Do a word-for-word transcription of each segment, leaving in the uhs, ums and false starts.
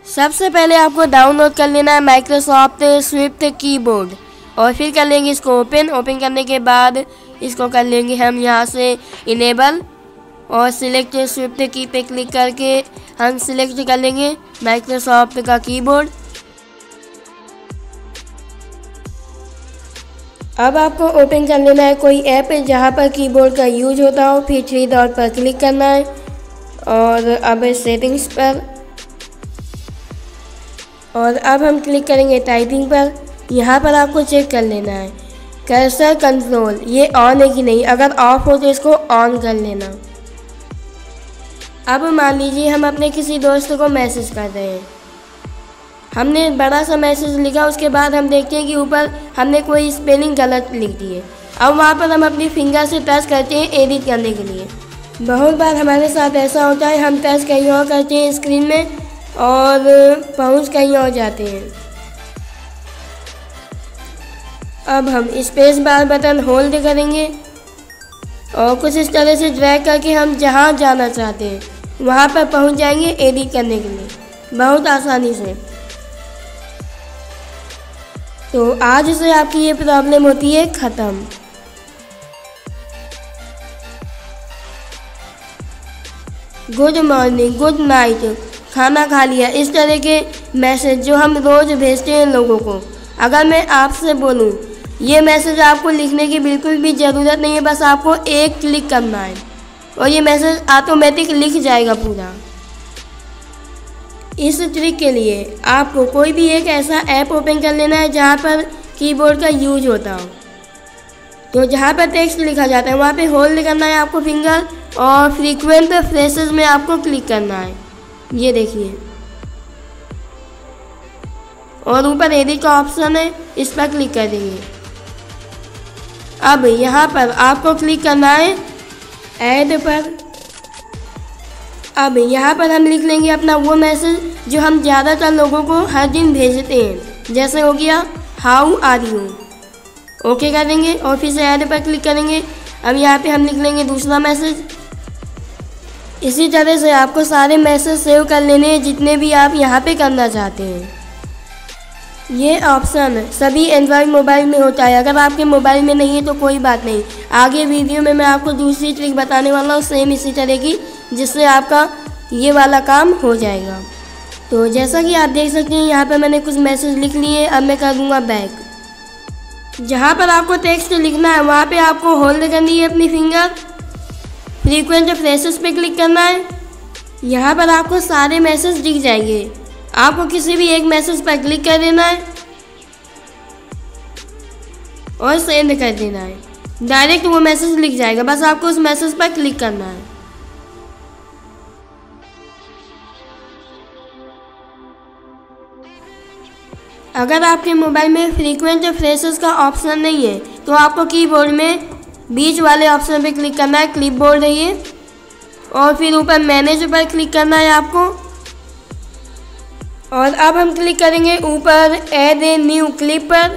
सबसे पहले आपको डाउनलोड कर लेना है माइक्रोसॉफ्ट स्विफ्ट कीबोर्ड और फिर कर लेंगे इसको ओपन। ओपन करने के बाद इसको कर लेंगे हम यहाँ से इनेबल और सिलेक्ट स्विफ्ट की पे क्लिक करके हम सिलेक्ट कर लेंगे माइक्रोसॉफ्ट का कीबोर्ड। अब आपको ओपन कर लेना है कोई ऐप जहाँ पर कीबोर्ड का यूज होता हो, फिर थ्री डॉट पर क्लिक करना है और अब सेटिंग्स पर, और अब हम क्लिक करेंगे टाइपिंग पर। यहाँ पर आपको चेक कर लेना है कर्सर कंट्रोल ये ऑन है कि नहीं, अगर ऑफ हो तो इसको ऑन कर लेना। अब मान लीजिए हम अपने किसी दोस्त को मैसेज कर रहे हैं, हमने बड़ा सा मैसेज लिखा, उसके बाद हम देखते हैं कि ऊपर हमने कोई स्पेलिंग गलत लिख दी है। अब वहाँ पर हम अपनी फिंगर से टच करते हैं एडिट करने के लिए। बहुत बार हमारे साथ ऐसा होता है, हम टच कहीं और करते हैं स्क्रीन में और पहुँच कहीं और जाते हैं। अब हम स्पेस बार बटन होल्ड करेंगे और कुछ इस तरह से ड्रैग करके हम जहाँ जाना चाहते हैं वहाँ पर पहुँच जाएंगे एडिट करने के लिए, बहुत आसानी से। तो आज से आपकी ये प्रॉब्लम होती है ख़त्म। गुड मॉर्निंग, गुड नाइट, खाना खा लिया, इस तरह के मैसेज जो हम रोज़ भेजते हैं लोगों को, अगर मैं आपसे बोलूँ ये मैसेज आपको लिखने की बिल्कुल भी ज़रूरत नहीं है, बस आपको एक क्लिक करना है और ये मैसेज ऑटोमेटिक लिख जाएगा पूरा। इस ट्रिक के लिए आपको कोई भी एक ऐसा ऐप ओपन कर लेना है जहाँ पर कीबोर्ड का यूज होता हो। तो जहाँ पर टेक्स्ट लिखा जाता है वहाँ पे होल्ड करना है आपको फिंगर और फ्रीक्वेंट फ्रेसेस में आपको क्लिक करना है, ये देखिए, और ऊपर एडिट का ऑप्शन है, इस पर क्लिक कर देंगे। अब यहाँ पर आपको क्लिक करना है ऐड पर। अब यहाँ पर हम लिख लेंगे अपना वो मैसेज जो हम ज़्यादातर लोगों को हर दिन भेजते हैं, जैसे हो गया हाउ आर यू, ओके कर देंगे और फिर से ऐड पर क्लिक करेंगे। अब यहाँ पे हम लिख लेंगे दूसरा मैसेज। इसी तरह से आपको सारे मैसेज सेव कर लेने हैं जितने भी आप यहाँ पे करना चाहते हैं। ये ऑप्शन सभी एंड्रॉयड मोबाइल में होता है, अगर आपके मोबाइल में नहीं है तो कोई बात नहीं, आगे वीडियो में मैं आपको दूसरी ट्रिक बताने वाला हूँ सेम इसी तरह की, जिससे आपका ये वाला काम हो जाएगा। तो जैसा कि आप देख सकते हैं यहाँ पे मैंने कुछ मैसेज लिख लिए। अब मैं कर दूँगा बैक। जहाँ पर आपको टेक्स्ट लिखना है वहाँ पे आपको होल्ड करनी है अपनी फिंगर, फ्रीक्वेंट फ्रेसेस पे क्लिक करना है। यहाँ पर आपको सारे मैसेज दिख जाएंगे, आपको किसी भी एक मैसेज पर क्लिक कर देना है और सेंड कर देना है, डायरेक्ट वो मैसेज लिख जाएगा, बस आपको उस मैसेज पर क्लिक करना है। अगर आपके मोबाइल में फ्रीक्वेंट फ्रेसेस का ऑप्शन नहीं है तो आपको कीबोर्ड में बीच वाले ऑप्शन पे क्लिक करना है, क्लिपबोर्ड है ये, और फिर ऊपर मैनेज पर क्लिक करना है आपको। और अब हम क्लिक करेंगे ऊपर ऐड ए न्यू क्लिप पर।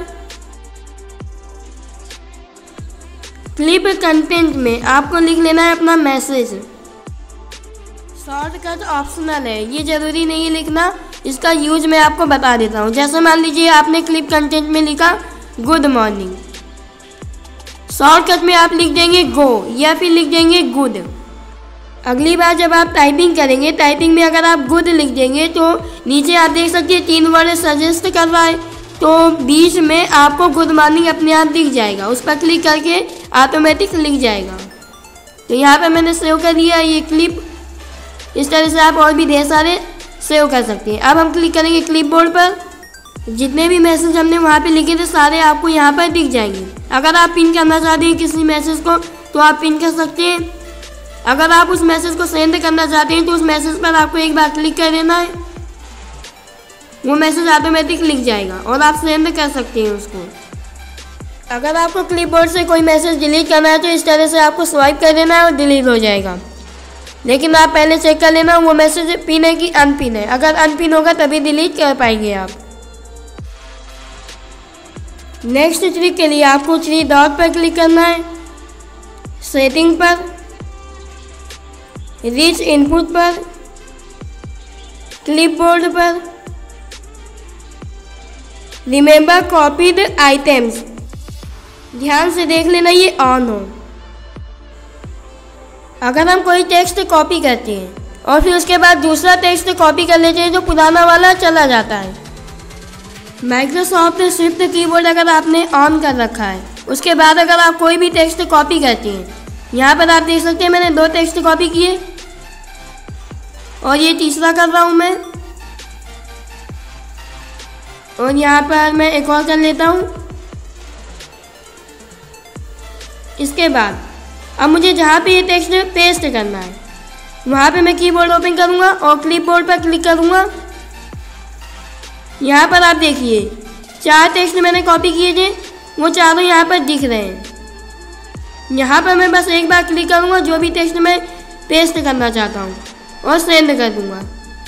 क्लिप कंटेंट में आपको लिख लेना है अपना मैसेज। शॉर्टकट ऑप्शनल है, ये ज़रूरी नहीं है लिखना, इसका यूज मैं आपको बता देता हूँ। जैसे मान लीजिए आपने क्लिप कंटेंट में लिखा गुड मॉर्निंग, शॉर्टकट में आप लिख देंगे गो या फिर लिख देंगे गुड। अगली बार जब आप टाइपिंग करेंगे, टाइपिंग में अगर आप गुड लिख देंगे तो नीचे आप देख सकते हैं तीन वर्ड सजेस्ट कर रहा है, तो बीच में आपको गुड मॉर्निंग अपने आप दिख जाएगा, उस पर क्लिक करके ऑटोमेटिक लिख जाएगा। तो यहाँ पे मैंने सेव कर दिया ये क्लिप। इस तरह से आप और भी ढेर सारे सेव कर सकते हैं। अब हम क्लिक करेंगे क्लिपबोर्ड पर, जितने भी मैसेज हमने वहाँ पे लिखे थे सारे आपको यहाँ पर दिख जाएंगे। अगर आप पिन करना चाहते हैं किसी मैसेज को तो आप पिन कर सकते हैं, अगर आप उस मैसेज को सेंड करना चाहते हैं तो उस मैसेज पर आपको एक बार क्लिक कर देना है, वो मैसेज ऑटोमेटिक लिख जाएगा और आप सेंड कर सकते हैं उसको। अगर आपको क्लिपबोर्ड से कोई मैसेज डिलीट करना है तो इस तरह से आपको स्वाइप कर देना है और डिलीट हो जाएगा, लेकिन आप पहले चेक कर लेना वो मैसेज पिन है कि अनपिन है। अगर अनपिन होगा तभी डिलीट कर पाएंगे आप। नेक्स्ट ट्रिक के लिए आपको थ्री डॉट पर क्लिक करना है, सेटिंग पर, रिच इनपुट पर, क्लिपबोर्ड पर रिमेंबर कॉपीड आइटम्स, ध्यान से देख लेना ये ऑन हो। अगर हम कोई टेक्स्ट कॉपी करते हैं और फिर उसके बाद दूसरा टेक्स्ट कॉपी कर लेते हैं तो पुराना वाला चला जाता है। माइक्रोसॉफ्ट स्विफ्ट कीबोर्ड अगर आपने ऑन कर रखा है, उसके बाद अगर आप कोई भी टेक्स्ट कॉपी करते हैं, यहाँ पर आप देख सकते हैं मैंने दो टेक्स्ट कॉपी किए और ये तीसरा कर रहा हूँ मैं, और यहाँ पर मैं एक और कर लेता हूँ। इसके बाद अब मुझे जहाँ पे ये टेक्स्ट पेस्ट करना है वहाँ पे मैं कीबोर्ड ओपन करूँगा और क्लिपबोर्ड पर क्लिक करूँगा। यहाँ पर आप देखिए चार टेक्स्ट मैंने कॉपी किए थे, वो चारों यहाँ पर दिख रहे हैं। यहाँ पर मैं बस एक बार क्लिक करूँगा जो भी टेक्स्ट मैं पेस्ट करना चाहता हूँ और सेंड कर दूँगा।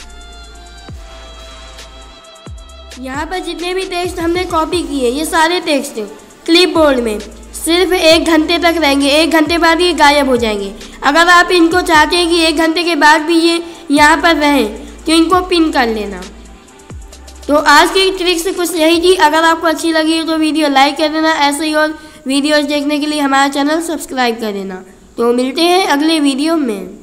यहाँ पर जितने भी टेक्स्ट हमने कॉपी किए ये सारे टेक्स्ट क्लिपबोर्ड में सिर्फ एक घंटे तक रहेंगे, एक घंटे बाद ये गायब हो जाएंगे। अगर आप इनको चाहते हैं कि एक घंटे के बाद भी ये यहाँ पर रहें तो इनको पिन कर लेना। तो आज की ट्रिक्स कुछ यही थी। अगर आपको अच्छी लगी है तो वीडियो लाइक कर देना, ऐसे ही और वीडियोज़ देखने के लिए हमारा चैनल सब्सक्राइब कर देना। तो मिलते हैं अगले वीडियो में।